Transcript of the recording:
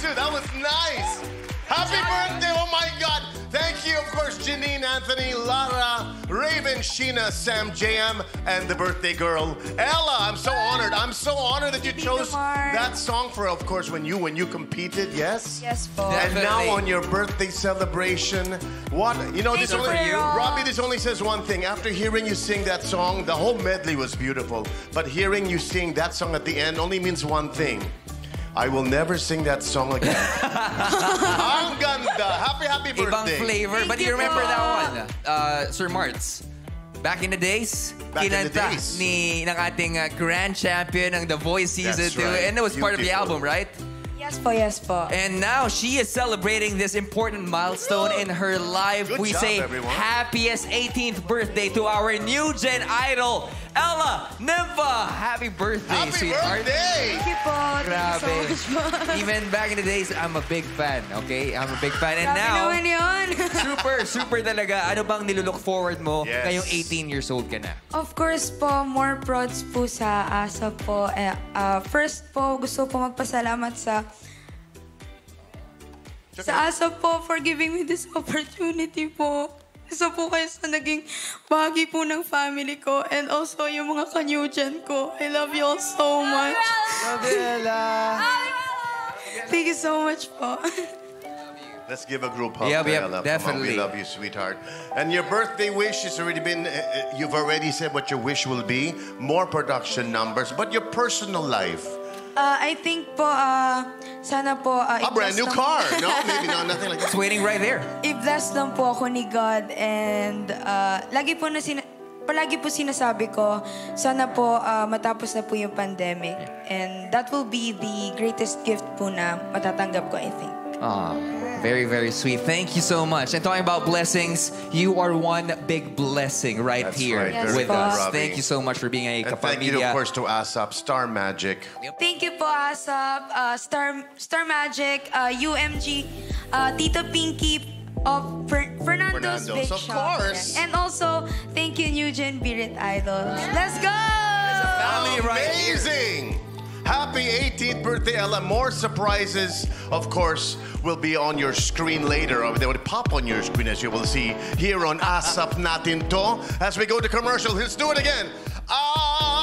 too. That was nice. Happy birthday. Oh, my God. Thank you, of course, Janine, Anthony, Lara, Raven, Sheena, Sam, JM, and the birthday girl, Ella. I'm so honored. I'm so honored that you chose that song for, of course, when you competed, yes? Yes, po. And now on your birthday celebration, what, you know, this only, Robbie, this only says one thing. After hearing you sing that song, the whole medley was beautiful. But hearing you sing that song at the end only means one thing. I will never sing that song again. Ang ganda. Happy birthday. Ibang flavor. But you remember that one, Sir Martz? Back in the days, kinanta ng ating grand champion ng The Voice Season 2. Right. And it was part of the album, right? Yes po, yes po. And now she is celebrating this important milestone in her life. Good We job, say everyone. happiest 18th birthday to our new gen idol, Ella Nympha. Happy birthday, Happy sweetheart. birthday! Thank you po. Grabe. Thank you so much po. Even back in the days, I'm a big fan, okay? I'm a big fan. And Grabe now, naman yun. super talaga. Ano bang nilulook forward mo Yes. ngayong 18 years old ka na? Of course po, more prods po sa ASA po. First po, gusto po magpasalamat sa ASA po for giving me this opportunity po. Isa po kayo sa naging bahagi po ng family ko and also yung mga ka-New-Gen ko. I love you all so much. Thank you so much po. Let's give a group hug Yep, to yep, Ella. Come on, definitely. we love you, sweetheart. And your birthday wish has already been, you've already said what your wish will be. More production numbers. But your personal life. I think po, sana po... A brand new car. No, maybe no, nothing like that. It's waiting right there. I-bless lang po ako ni God and palagi po sinasabi ko, sana po matapos na po yung pandemic. And that will be the greatest gift po na matatanggap ko, I think. Very, very sweet. Thank you so much. And talking about blessings, you are one big blessing right That's here right. Yes, with po. us. Robbie. Thank you so much for being a And thank you, of kapamilya. course, to ASAP, Star Magic. Thank you po, ASAP, Star Magic, UMG, Tito Pinky, of Fernando's Bake Of Shop. course. And also, thank you, New-Gen Birit Idol. Let's go! Family right here. Amazing! Happy 18th birthday, Ella. More surprises, of course, will be on your screen later. They will pop on your screen, as you will see here on ASAP Natin To. As we go to commercial, let's do it again.